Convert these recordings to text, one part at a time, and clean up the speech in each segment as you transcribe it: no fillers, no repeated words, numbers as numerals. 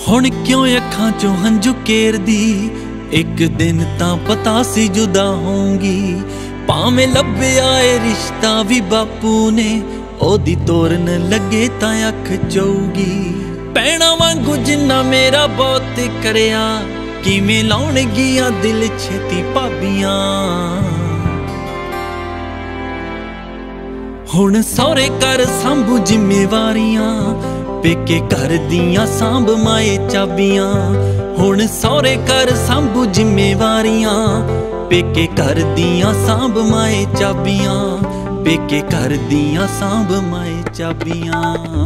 हुण क्यों अखां चों हंझू केरदी, एक दिन तां पता सी जुदा होंगी। भावें लभ्या ए रिश्ता भी बापू ने, ओदी तोरन लगे तां अख चौगी। भैणां वांगू जिन्ना मेरा बहुत करिया, किवें लाउणगियां दिल छेती भाबियां। हुण सौरे घर सांभू जिम्मेवारियां, पेके घर दियां सांभ माए चाबियां। हुण सौरे घर सांभू जिम्मेवारियां, पेके घर दियां सांभ माए चाबियां। पेके घर दियां सांभ माए चाबियां।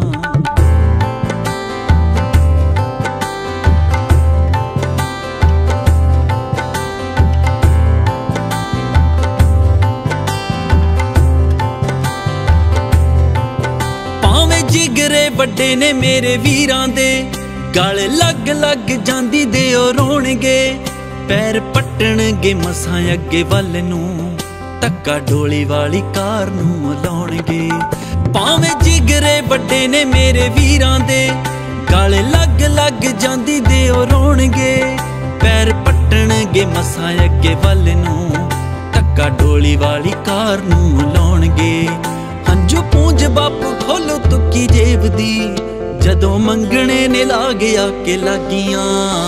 जिगरे बड़े ने मेरे वीरां दे, गल लग लग जांदी दे ओ रोणगे। पैर पट्टणगे मसां अगे वल नूं, धक्का डोली वाली कार नूं लाउणगे। भावें जिगरे बड़े ने मेरे वीरां दे, गल लग लग जांदी दे ओ रोणगे। पैर पट्टणगे मसां अगे वल नूं, धक्का डोली वाली कार नूं लाउणगे। हंझू पूंज बापू खोलो तुकी जेब दी, जदों मंगणे ने ला गया के लागियां।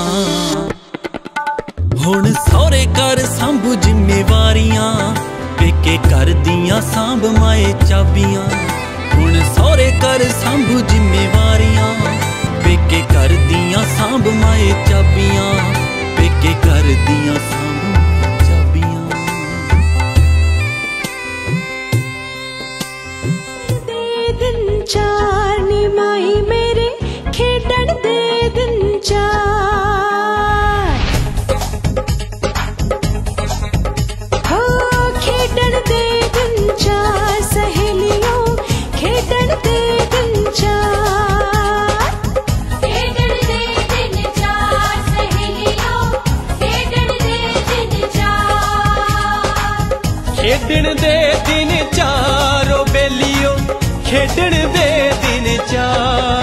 हुण सौरे घर सांभू जिम्मेवारियां, पेके घर दियां सांभ माए चाबियां। हुण सौरे घर सांभू जिम्मेवारियां, पेके घर दियां सांभ माए चाबियां। पेके घर दियां सांभ माए चाबियां। दिन चार नी माही मेरे, खेडण दे दिन चार। हो खेडण दे दिन चार, सहेलियों खेडण दे दिन चार। खेडण दे दिन चार, सहेलियों खेडण दे दिन चार। खेडण दे दिन चार ओ बेलियो, खेडण दे दिन चार।